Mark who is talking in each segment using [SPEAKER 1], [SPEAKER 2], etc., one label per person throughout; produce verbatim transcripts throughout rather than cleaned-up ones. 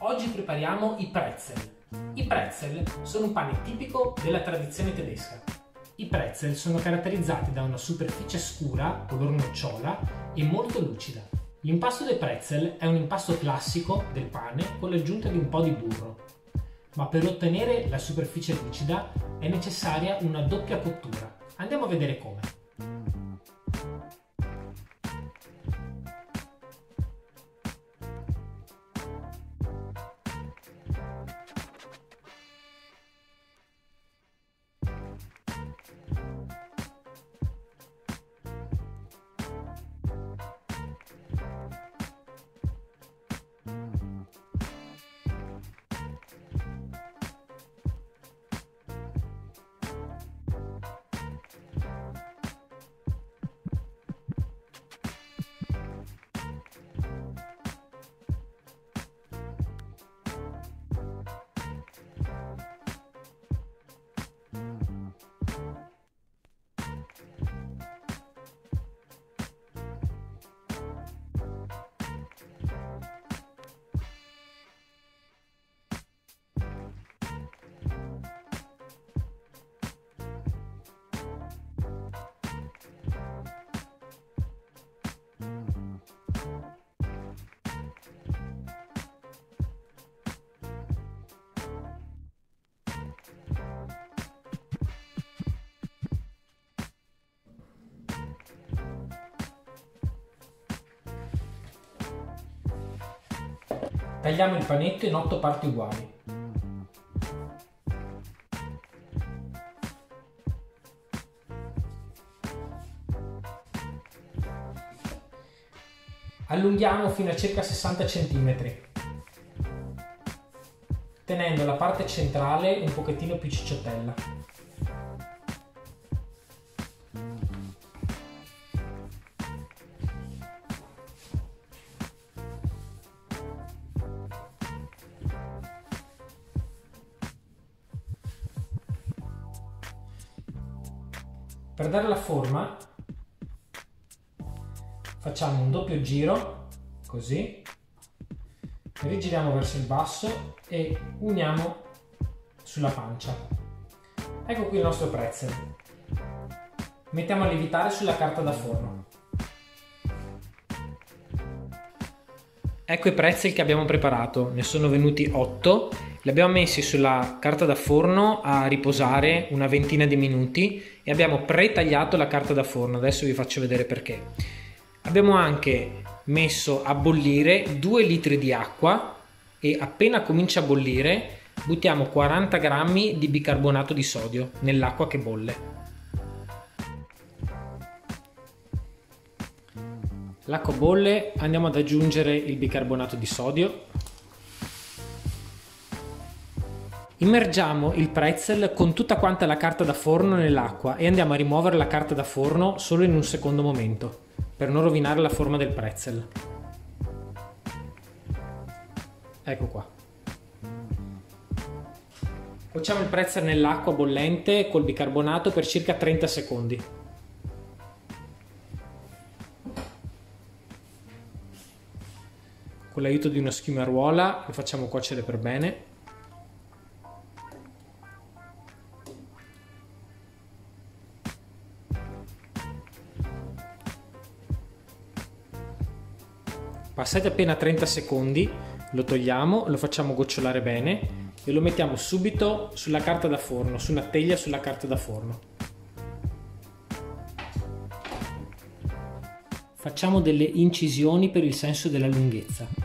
[SPEAKER 1] Oggi prepariamo i pretzel. I pretzel sono un pane tipico della tradizione tedesca. I pretzel sono caratterizzati da una superficie scura, color nocciola e molto lucida. L'impasto dei pretzel è un impasto classico del pane con l'aggiunta di un po' di burro. Ma per ottenere la superficie lucida è necessaria una doppia cottura. Andiamo a vedere come. Tagliamo il panetto in otto parti uguali. Allunghiamo fino a circa sessanta centimetri, tenendo la parte centrale un pochettino più cicciottella. Per dare la forma facciamo un doppio giro, così, rigiriamo verso il basso e uniamo sulla pancia. Ecco qui il nostro pretzel. Mettiamo a lievitare sulla carta da forno. Ecco i pretzel che abbiamo preparato, ne sono venuti otto. Li abbiamo messi sulla carta da forno a riposare una ventina di minuti e abbiamo pre-tagliato la carta da forno. Adesso vi faccio vedere perché. Abbiamo anche messo a bollire due litri di acqua e appena comincia a bollire buttiamo quaranta grammi di bicarbonato di sodio nell'acqua che bolle. L'acqua bolle, andiamo ad aggiungere il bicarbonato di sodio. Immergiamo il pretzel con tutta quanta la carta da forno nell'acqua e andiamo a rimuovere la carta da forno solo in un secondo momento, per non rovinare la forma del pretzel. Ecco qua. Cuociamo il pretzel nell'acqua bollente col bicarbonato per circa trenta secondi. Con l'aiuto di una schiumaruola lo facciamo cuocere per bene. Passati appena trenta secondi lo togliamo, lo facciamo gocciolare bene e lo mettiamo subito sulla carta da forno, su una teglia sulla carta da forno. Facciamo delle incisioni per il senso della lunghezza.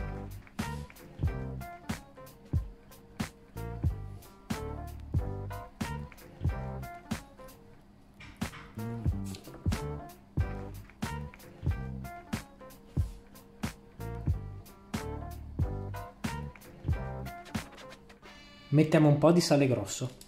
[SPEAKER 1] Mettiamo un po' di sale grosso.